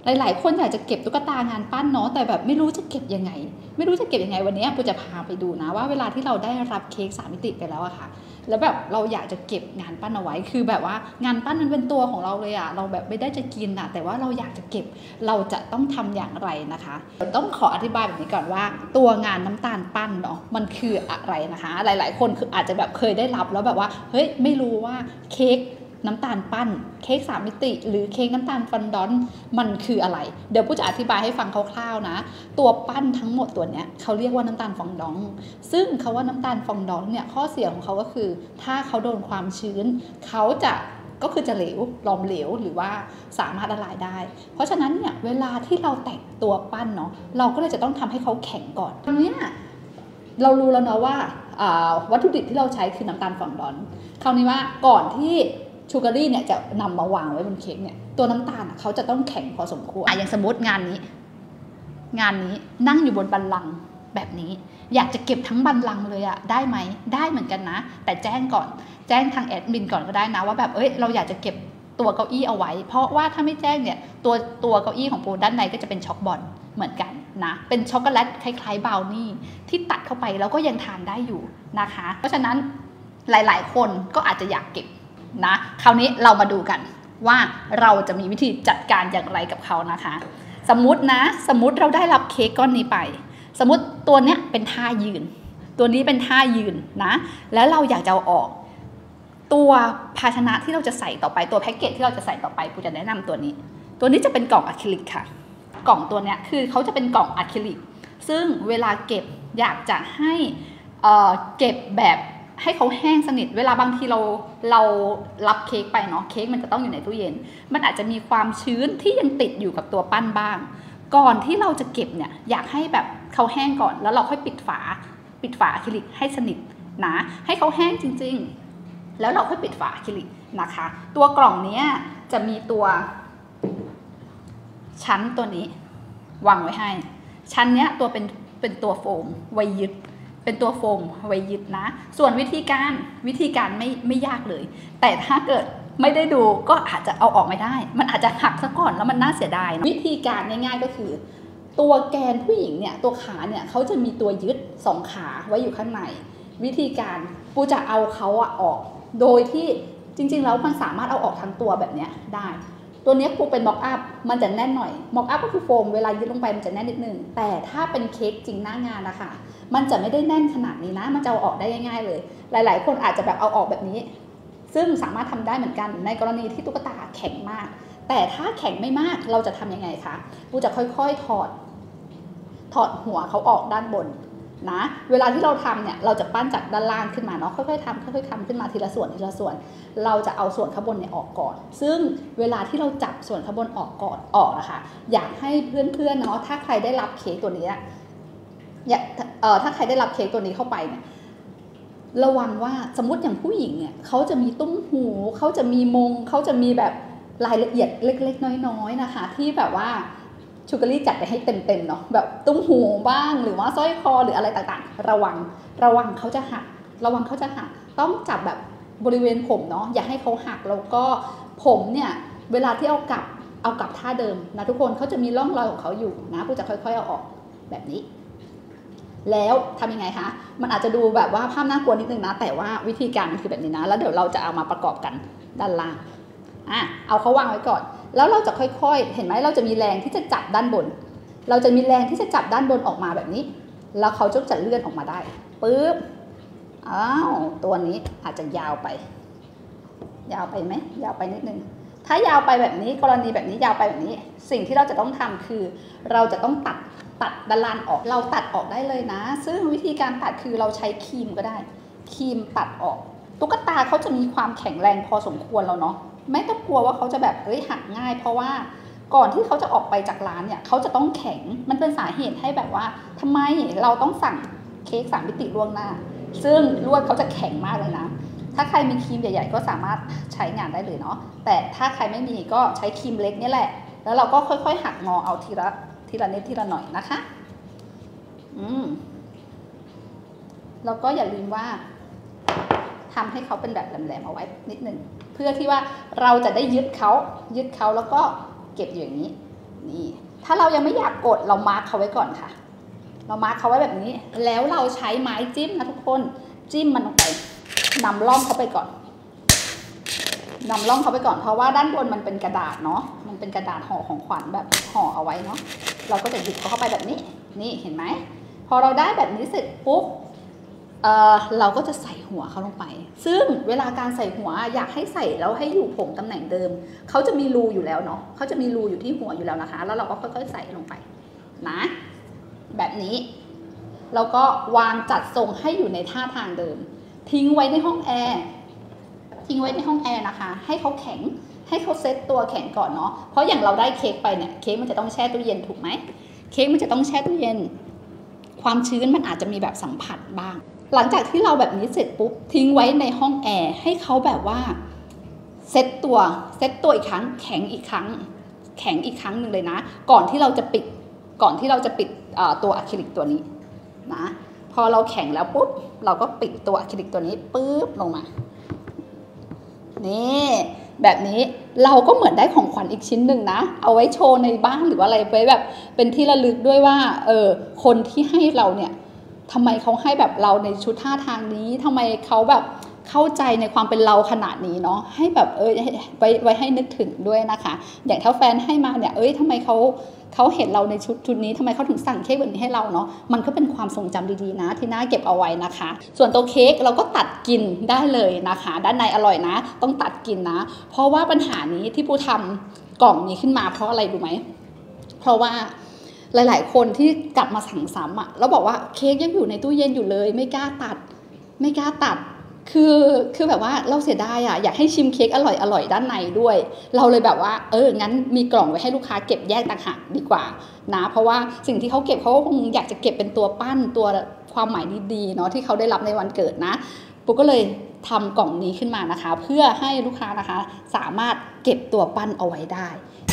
หลายๆคนอยากจะเก็บตุ๊กตางานปั้นเนาะแต่แบบไม่รู้จะเก็บยังไงวันนี้ปูจะพาไปดูนะว่าเวลาที่เราได้รับเค้ก3 มิติไปแล้วอะค่ะแล้วแบบเราอยากจะเก็บงานปั้นเอาไว้คือแบบว่างานปั้นมันเป็นตัวของเราเลยอะเราแบบไม่ได้จะกินอะแต่ว่าเราอยากจะเก็บเราจะต้องทำอย่างไรนะคะต้องขออธิบายแบบนี้ก่อนว่าตัวงานน้ำตาลปั้นเนาะมันคืออะไรนะคะหลายๆคนคืออาจจะแบบเคยได้รับแล้วแบบว่าเฮ้ยไม่รู้ว่าเค้กน้ำตาลปั้นเค้ก3 มิติหรือเค้กน้ำตาลฟอนดอนมันคืออะไรเดี๋ยวปูจะอธิบายให้ฟังคร่าวๆนะตัวปั้นทั้งหมดตัวเนี้ยเขาเรียกว่าน้ำตาลฟองดองซึ่งเขาว่าน้ำตาลฟองดองเนี่ยข้อเสียของเขาก็คือถ้าเขาโดนความชื้นเขาจะก็คือจะเหลวหลอมเหลวหรือว่าสามารถละลายได้เพราะฉะนั้นเนี่ยเวลาที่เราแต่งตัวปั้นเนาะเราก็เลยจะต้องทำให้เขาแข็งก่อนตรงนี้เรารู้แล้วเนาะว่าวัตถุดิบที่เราใช้คือน้ำตาลฟองดอนคราวนี้ว่าก่อนที่ชูการ์เนี่ยจะนำมาวางไว้บนเค้กเนี่ยตัวน้ำตาลเขาจะต้องแข็งพอสมควรอย่างสมมติงานนี้นั่งอยู่บนบัลลังก์แบบนี้อยากจะเก็บทั้งบัลลังก์เลยอะได้ไหมได้เหมือนกันนะแต่แจ้งก่อนแจ้งทางแอดมินก่อนก็ได้นะว่าแบบเราอยากจะเก็บตัวเก้าอี้เอาไว้เพราะว่าถ้าไม่แจ้งเนี่ยตัวเก้าอี้ของปูด้านในก็จะเป็นช็อกบอลเหมือนกันนะเป็นช็อกโกแลตคล้ายๆบราวนี่ที่ตัดเข้าไปแล้วก็ยังทานได้อยู่นะคะเพราะฉะนั้นหลายๆคนก็อาจจะอยากเก็บนะคราวนี้เรามาดูกันว่าเราจะมีวิธีจัดการอย่างไรกับเขานะคะสมมติเราได้รับเค้กก้อนนี้ไปสมมติตัวเนี้ยเป็นท่ายืนตัวนี้เป็นท่ายืนนะแล้วเราอยากจะเอาออกตัวภาชนะที่เราจะใส่ต่อไปตัวแพ็กเกจที่เราจะใส่ต่อไปปูจะแนะนำตัวนี้จะเป็นกล่องอะคริลิกค่ะกล่องตัวเนี้ยคือเขาจะเป็นกล่องอะคริลิกซึ่งเวลาเก็บอยากจะให้เก็บแบบให้เขาแห้งสนิทเวลาบางทีเรารับเค้กไปเนาะเค้กมันจะต้องอยู่ในตู้เย็นมันอาจจะมีความชื้นที่ยังติดอยู่กับตัวปั้นบ้างก่อนที่เราจะเก็บเนี่ยอยากให้แบบเขาแห้งก่อนแล้วเราค่อยปิดฝาอะคริลิกให้สนิทนะให้เขาแห้งจริงๆแล้วเราค่อยปิดฝาอะคริลิกนะคะตัวกล่องนี้จะมีตัวชั้นตัวนี้วางไว้ให้ชั้นเนี้ยตัวเป็นตัวโฟมไว้ยึดเป็นตัวโฟมไว้ยึดนะส่วนวิธีการไม่ยากเลยแต่ถ้าเกิดไม่ได้ดูก็อาจจะเอาออกไม่ได้มันอาจจะหักซะก่อนแล้วมันน่าเสียดายวิธีการง่ายๆก็คือตัวแกนผู้หญิงเนี่ยตัวขาเนี่ยเขาจะมีตัวยึด2 ขาไว้อยู่ข้างในวิธีการปูจะเอาเขาออกโดยที่จริงๆแล้วมันสามารถเอาออกทั้งตัวแบบนี้ได้ตัวนี้ปูเป็นม็อกอัพมันจะแน่นหน่อยม็อกอัพก็คือโฟมเวลายึดลงไปมันจะแน่นนิดนึงแต่ถ้าเป็นเค้กจริงหน้างานนะคะมันจะไม่ได้แน่นขนาดนี้นะมันจะเอาออกได้ง่ายๆเลยหลายๆคนอาจจะแบบเอาออกแบบนี้ซึ่งสามารถทำได้เหมือนกันในกรณีที่ตุ๊กตาแข็งมากแต่ถ้าแข็งไม่มากเราจะทำยังไงคะปูจะค่อยๆถอดหัวเขาออกด้านบนนะเวลาที่เราทำเนี่ยเราจะปั้นจากด้านล่างขึ้นมาเนาะค่อยๆทำขึ้นมาทีละส่วนเราจะเอาส่วนข้างบนเนี่ยออกก่อนซึ่งเวลาที่เราจับส่วนข้างบนออกนะคะอยากให้เพื่อนๆเนาะถ้าใครได้รับเค้กตัวนี้ถ้าใครได้รับเค้กตัวนี้เข้าไปเนี่ยระวังว่าสมมติอย่างผู้หญิงเนี่ยเขาจะมีตุ้มหูเขาจะมีมงเขาจะมีแบบรายละเอียดเล็กๆน้อยๆนะคะที่แบบว่าชูการ์จัดไปให้เต็มๆเนาะแบบตุ้มหูบ้างหรือว่าสร้อยคอหรืออะไรต่างๆระวังเขาจะหักต้องจับแบบบริเวณผมเนาะอย่าให้เขาหักแล้วก็ผมเนี่ยเวลาที่เอากลับท่าเดิมนะทุกคนเขาจะมีร่องรอยของเขาอยู่นะปูจะค่อยๆเอาออกแบบนี้แล้วทำยังไงคะมันอาจจะดูแบบว่าภาพน่ากลัวนิดนึงนะแต่ว่าวิธีการมันคือแบบนี้นะแล้วเดี๋ยวเราจะเอามาประกอบกันด้านล่างเอาเขาวางไว้ก่อนแล้วเราจะค่อยๆเห็นไหมเราจะมีแรงที่จะจับด้านบนออกมาแบบนี้แล้วเขาจะเลื่อนออกมาได้ปึ๊บตัวนี้อาจจะยาวไปไหมยาวไปนิดนึงถ้ายาวไปแบบนี้กรณีแบบนี้ยาวไปแบบนี้สิ่งที่เราจะต้องทำคือเราจะต้องตัดด้านล่างออกเราตัดออกได้เลยนะซึ่งวิธีการตัดคือเราใช้ครีมก็ได้ครีมตัดออกตุ๊กตาเขาจะมีความแข็งแรงพอสมควรแล้วเนาะไม่ต้องกลัวว่าเขาจะแบบหักง่ายเพราะว่าก่อนที่เขาจะออกไปจากร้านเนี่ยเขาจะต้องแข็งมันเป็นสาเหตุให้แบบว่าทำไมเราต้องสั่งเค้ก3 มิติล่วงหน้าซึ่งลวดเขาจะแข็งมากเลยนะถ้าใครมีครีมใหญ่ๆก็สามารถใช้งานได้เลยเนาะแต่ถ้าใครไม่มีก็ใช้ครีมเล็กนี่แหละแล้วเราก็ค่อยๆหักงอเอาทีละนิดทีละหน่อยนะคะแล้วก็อย่าลืมว่าทำให้เขาเป็นแบบแหลมๆเอาไว้นิดนึงเพื่อที่ว่าเราจะได้ยึดเขาแล้วก็เก็บอยู่อย่างนี้นี่ถ้าเรายังไม่อยากกดเรามาร์คเขาไว้ก่อนค่ะเรามาร์คเขาไว้แบบนี้แล้วเราใช้ไม้จิ้มนะทุกคนจิ้มมันลงไปนำร่องเขาไปก่อนนำร่องเขาไปก่อนเพราะว่าด้านบนมันเป็นกระดาษเนาะมันเป็นกระดาษห่อของขวัญแบบห่อเอาไว้เนาะเราก็จะหยิบเขาเข้าไปแบบนี้นี่เห็นไหมพอเราได้แบบนี้เสร็จปุ๊บเราก็จะใส่หัวเขาลงไปซึ่งเวลาการใส่หัวอยากให้ใส่แล้วให้อยู่ผงตำแหน่งเดิมเขาจะมีรูอยู่แล้วเนาะเขาจะมีรูอยู่ที่หัวอยู่แล้วนะคะแล้วเราก็ค่อยๆใส่ลงไปนะแบบนี้แล้วก็วางจัดทรงให้อยู่ในท่าทางเดิมทิ้งไว้ในห้องแอร์นะคะให้เขาแข็งให้เขาเซตตัวแข็งก่อนเนาะเพราะอย่างเราได้เค้กไปเนี่ยเค้กมันจะต้องแช่ตู้เย็นถูกไหมเค้กมันจะต้องแช่ตู้เย็นความชื้นมันอาจจะมีแบบสัมผัสบ้างหลังจากที่เราแบบนี้เสร็จปุ๊บทิ้งไว้ในห้องแอร์ให้เขาแบบว่าเซตตัวอีกครั้งแข็งอีกครั้งหนึ่งเลยนะก่อนที่เราจะปิดตัวอะคริลิกตัวนี้นะพอเราแข็งแล้วปุ๊บเราก็ปิดตัวอะคริลิกตัวนี้ปุ๊บลงมานี่แบบนี้เราก็เหมือนได้ของขวัญอีกชิ้นหนึ่งนะเอาไว้โชว์ในบ้านหรือว่าอะไรไว้แบบเป็นที่ระลึกด้วยว่าคนที่ให้เราเนี่ยทำไมเขาให้แบบเราในชุดท่าทางนี้ทำไมเขาแบบเข้าใจในความเป็นเราขนาดนี้เนาะให้แบบไว้ให้นึกถึงด้วยนะคะอย่างถ้าแฟนให้มาเนี่ยทำไมเขาเห็นเราในชุดนี้ทำไมเขาถึงสั่งเค้กแบบนี้ให้เราเนาะมันก็เป็นความทรงจำดีๆนะที่น่าเก็บเอาไว้นะคะส่วนตัวเค้กเราก็ตัดกินได้เลยนะคะด้านในอร่อยนะต้องตัดกินนะเพราะว่าปัญหานี้ที่ปูทำกล่องนี้ขึ้นมาเพราะอะไรรู้ไหมเพราะว่าหลายๆคนที่กลับมาสั่งซ้ำอะแล้วบอกว่าเค้กยังอยู่ในตู้เย็นอยู่เลยไม่กล้าตัดคือแบบว่าเราเสียดายอ่ะอยากให้ชิมเค้กอร่อยด้านในด้วยเราเลยแบบว่างั้นมีกล่องไว้ให้ลูกค้าเก็บแยกต่างหากดีกว่านะเพราะว่าสิ่งที่เขาเก็บเขาคงอยากจะเก็บเป็นตัวปั้นตัวความหมายดีๆเนาะที่เขาได้รับในวันเกิดนะปุ๊กก็เลยทำกล่องนี้ขึ้นมานะคะเพื่อให้ลูกค้านะคะสามารถเก็บตัวปั้นเอาไว้ได้